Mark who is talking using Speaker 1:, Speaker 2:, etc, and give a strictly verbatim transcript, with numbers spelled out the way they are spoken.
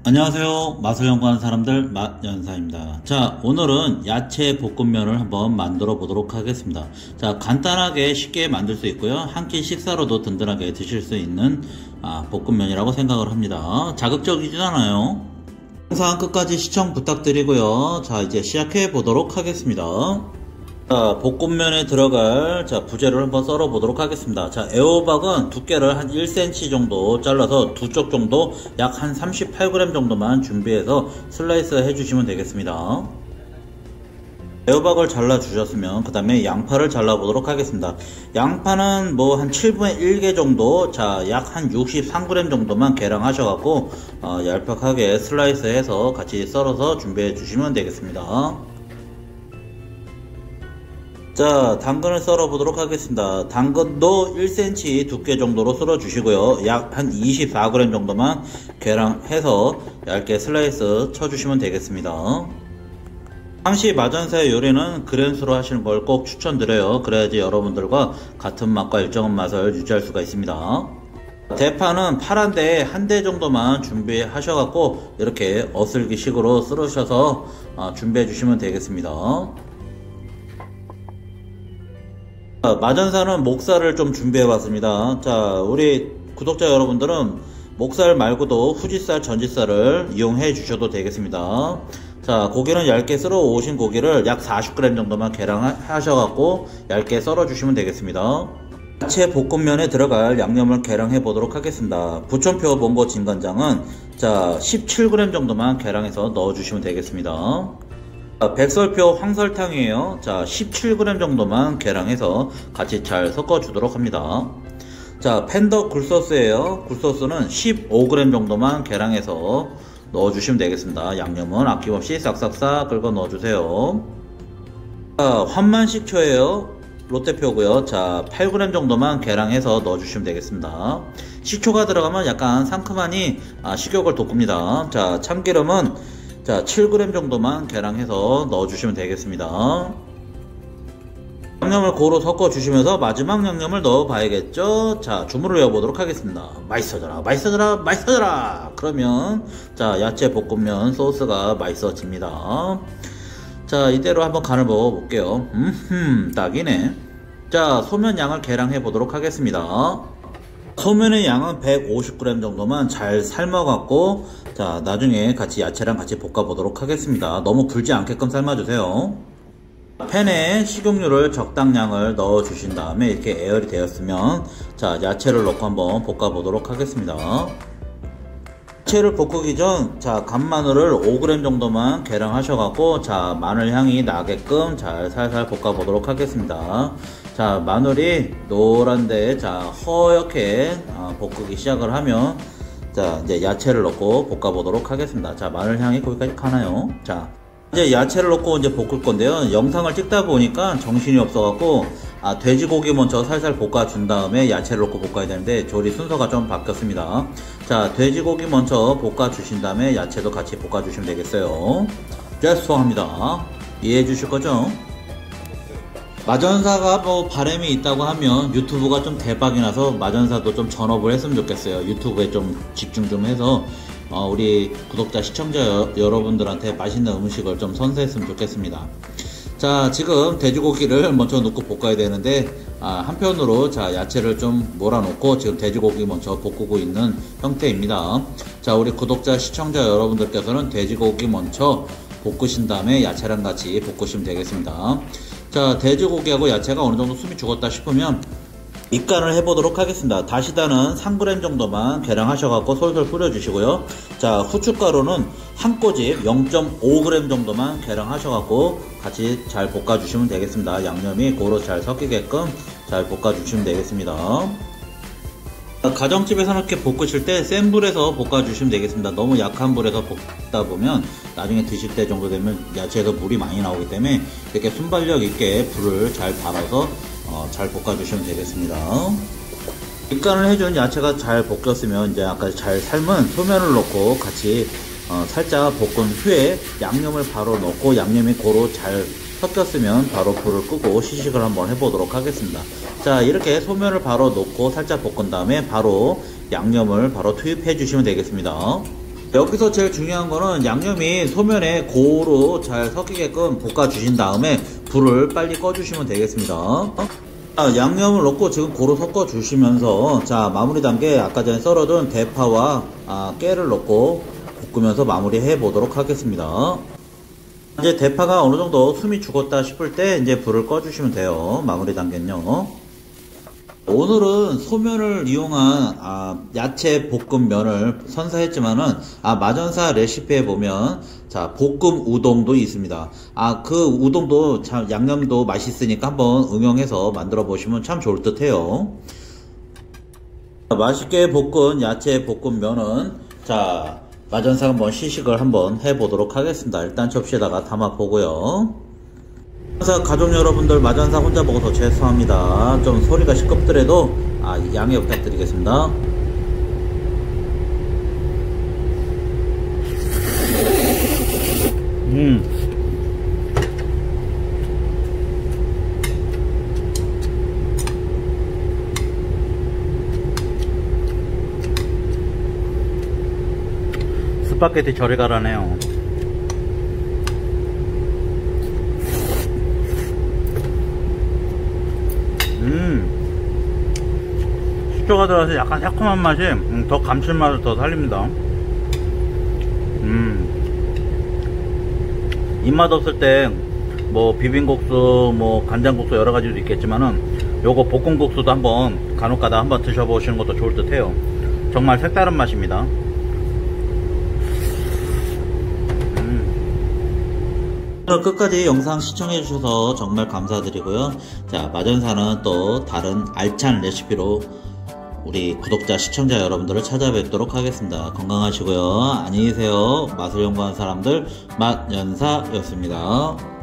Speaker 1: 안녕하세요. 맛을 연구하는 사람들 맛연사입니다. 자, 오늘은 야채 볶음면을 한번 만들어 보도록 하겠습니다. 자, 간단하게 쉽게 만들 수 있고요. 한 끼 식사로도 든든하게 드실 수 있는 아, 볶음면이라고 생각을 합니다. 자극적이진 않아요. 영상 끝까지 시청 부탁드리고요. 자, 이제 시작해 보도록 하겠습니다. 자, 볶음면에 들어갈 자 부재를 한번 썰어 보도록 하겠습니다. 자, 애호박은 두께를 한 일 센티미터 정도 잘라서 두 쪽 정도 약 한 삼십팔 그램 정도만 준비해서 슬라이스 해주시면 되겠습니다. 애호박을 잘라 주셨으면 그 다음에 양파를 잘라 보도록 하겠습니다. 양파는 뭐 한 칠분의 일 개 정도, 자 약 한 육십삼 그램 정도만 계량하셔갖고 어, 얄팍하게 슬라이스 해서 같이 썰어서 준비해 주시면 되겠습니다. 자, 당근을 썰어 보도록 하겠습니다. 당근도 일 센티미터 두께 정도로 썰어 주시고요. 약 한 이십사 그램 정도만 계량해서 얇게 슬라이스 쳐 주시면 되겠습니다. 당시 마전사의 요리는 그램수로 하시는 걸 꼭 추천드려요. 그래야지 여러분들과 같은 맛과 일정한 맛을 유지할 수가 있습니다. 대파는 파란 데에 한 대 정도만 준비하셔갖고 이렇게 어슬기식으로 썰으셔서 준비해 주시면 되겠습니다. 마전사는 목살을 좀 준비해 봤습니다. 자, 우리 구독자 여러분들은 목살 말고도 후지살, 전지살을 이용해 주셔도 되겠습니다. 자, 고기는 얇게 썰어 오신 고기를 약 사십 그램 정도만 계량하셔갖고 얇게 썰어 주시면 되겠습니다. 야채 볶음면에 들어갈 양념을 계량해 보도록 하겠습니다. 부천표 몽고 진간장은 자 십칠 그램 정도만 계량해서 넣어 주시면 되겠습니다. 백설표 황설탕이에요. 자, 십칠 그램 정도만 계량해서 같이 잘 섞어 주도록 합니다. 자, 팬더 굴소스예요. 굴소스는 십오 그램 정도만 계량해서 넣어 주시면 되겠습니다. 양념은 아낌없이 싹싹싹 긁어 넣어 주세요. 자, 환만식초예요. 롯데표고요. 자, 팔 그램 정도만 계량해서 넣어 주시면 되겠습니다. 식초가 들어가면 약간 상큼하니 아, 식욕을 돋굽니다. 자, 참기름은 자, 칠 그램 정도만 계량해서 넣어주시면 되겠습니다. 양념을 고루 섞어주시면서 마지막 양념을 넣어봐야겠죠? 자, 주문을 외워보도록 하겠습니다. 맛있어져라, 맛있어져라, 맛있어져라! 그러면, 자, 야채 볶음면 소스가 맛있어집니다. 자, 이대로 한번 간을 먹어볼게요. 음흠, 딱이네. 자, 소면 양을 계량해보도록 하겠습니다. 소면의 양은 백오십 그램 정도만 잘 삶아갖고 자 나중에 같이 야채랑 같이 볶아 보도록 하겠습니다. 너무 불지 않게끔 삶아주세요. 팬에 식용유를 적당량을 넣어 주신 다음에 이렇게 애열이 되었으면 자 야채를 넣고 한번 볶아 보도록 하겠습니다. 야채를 볶기 전 자 간마늘을 오 그램 정도만 계량하셔갖고 자 마늘 향이 나게끔 잘 살살 볶아 보도록 하겠습니다. 자, 마늘이 노란데 자 허옇게 어, 볶기 시작을 하면 자 이제 야채를 넣고 볶아 보도록 하겠습니다. 자, 마늘 향이 거기까지 가나요? 자, 이제 야채를 넣고 이제 볶을 건데요. 영상을 찍다 보니까 정신이 없어 갖고 아 돼지고기 먼저 살살 볶아 준 다음에 야채를 넣고 볶아야 되는데 조리 순서가 좀 바뀌었습니다. 자, 돼지고기 먼저 볶아 주신 다음에 야채도 같이 볶아 주시면 되겠어요. 죄송합니다. 이해해 주실 거죠? 마전사가 뭐 바람이 있다고 하면 유튜브가 좀 대박이 나서 마전사도 좀 전업을 했으면 좋겠어요. 유튜브에 좀 집중 좀 해서 어 우리 구독자 시청자 여, 여러분들한테 맛있는 음식을 좀 선사했으면 좋겠습니다. 자, 지금 돼지고기를 먼저 넣고 볶아야 되는데 아, 한편으로 자 야채를 좀 몰아놓고 지금 돼지고기 먼저 볶고 있는 형태입니다. 자, 우리 구독자 시청자 여러분들께서는 돼지고기 먼저 볶으신 다음에 야채랑 같이 볶으시면 되겠습니다. 자, 돼지고기하고 야채가 어느정도 숨이 죽었다 싶으면 밑간을 해보도록 하겠습니다. 다시다는 삼 그램 정도만 계량하셔갖고 솔솔 뿌려주시고요. 자, 후춧가루는 한 꼬집 영 점 오 그램 정도만 계량하셔갖고 같이 잘 볶아주시면 되겠습니다. 양념이 고루 잘 섞이게끔 잘 볶아주시면 되겠습니다. 가정집에서 이렇게 볶으실 때 센 불에서 볶아주시면 되겠습니다. 너무 약한 불에서 볶다 보면 나중에 드실 때 정도 되면 야채에서 물이 많이 나오기 때문에 이렇게 순발력 있게 불을 잘 달아서 어, 잘 볶아주시면 되겠습니다. 밑간을 해준 야채가 잘 볶였으면 이제 아까 잘 삶은 소면을 넣고 같이 어, 살짝 볶은 후에 양념을 바로 넣고 양념이 고루 잘 섞였으면 바로 불을 끄고 시식을 한번 해보도록 하겠습니다. 자, 이렇게 소면을 바로 넣고 살짝 볶은 다음에 바로 양념을 바로 투입해 주시면 되겠습니다. 여기서 제일 중요한 거는 양념이 소면에 고루 잘 섞이게끔 볶아 주신 다음에 불을 빨리 꺼 주시면 되겠습니다. 자, 양념을 넣고 지금 고루 섞어 주시면서 자, 마무리 단계 아까 전에 썰어둔 대파와 아, 깨를 넣고 볶으면서 마무리 해 보도록 하겠습니다. 이제 대파가 어느 정도 숨이 죽었다 싶을 때 이제 불을 꺼 주시면 돼요. 마무리 단계는요. 오늘은 소면을 이용한 아, 야채 볶음 면을 선사했지만은 아, 마전사 레시피에 보면 자, 볶음 우동도 있습니다. 아, 그 우동도 참 양념도 맛있으니까 한번 응용해서 만들어 보시면 참 좋을 듯 해요. 맛있게 볶은 야채 볶음 면은 자, 마전사 한번 시식을 한번 해 보도록 하겠습니다. 일단 접시에다가 담아 보고요. 마전사 가족 여러분들, 마전사 혼자 먹어서 죄송합니다. 좀 소리가 시끄럽더라도 아, 양해 부탁드리겠습니다. 음. 스파게티 저리 가라네요. 음, 식초가 들어가서 약간 새콤한 맛이 음, 더 감칠맛을 더 살립니다. 음, 입맛 없을 때 뭐 비빔국수, 뭐 간장국수 여러 가지도 있겠지만은 요거 볶음국수도 한번 간혹가다 한번 드셔보시는 것도 좋을 듯해요. 정말 색다른 맛입니다. 오늘 끝까지 영상 시청해주셔서 정말 감사드리고요. 자, 마전사는 또 다른 알찬 레시피로 우리 구독자, 시청자 여러분들을 찾아뵙도록 하겠습니다. 건강하시고요. 안녕히 계세요. 맛을 연구하는 사람들, 맛연사였습니다.